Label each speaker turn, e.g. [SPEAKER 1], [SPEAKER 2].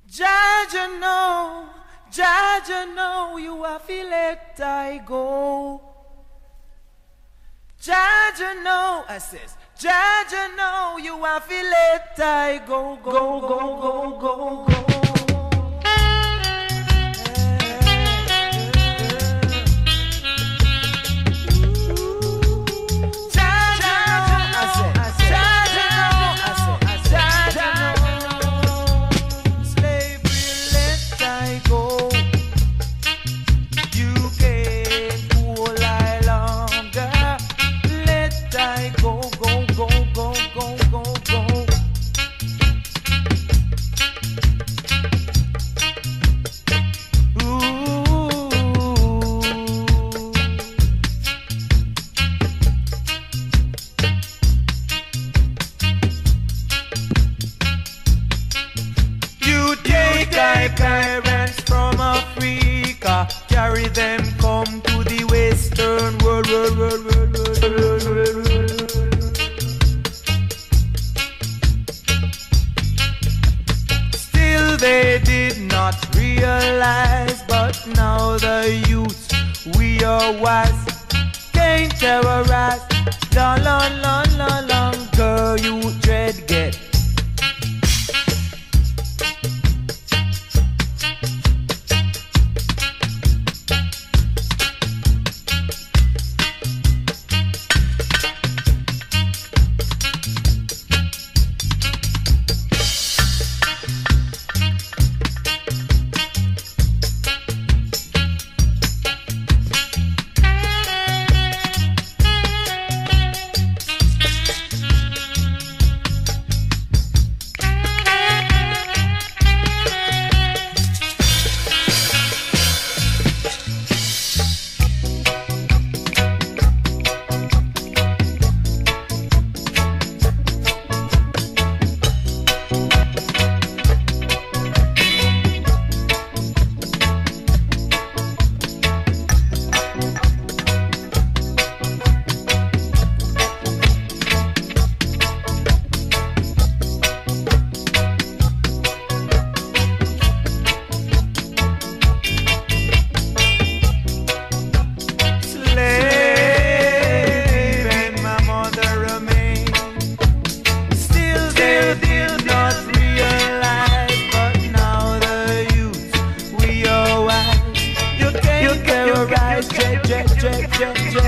[SPEAKER 1] Jaja know you have to let I go. Jaja know, I says, Jaja know you have to let I go, go, go, go, go, go. Parents from Africa, carry them come to the Western world, Still they did not realize, but now the youth we are wise, can't terrorize. Long, long, long, long, long, girl, you dread get. Jet.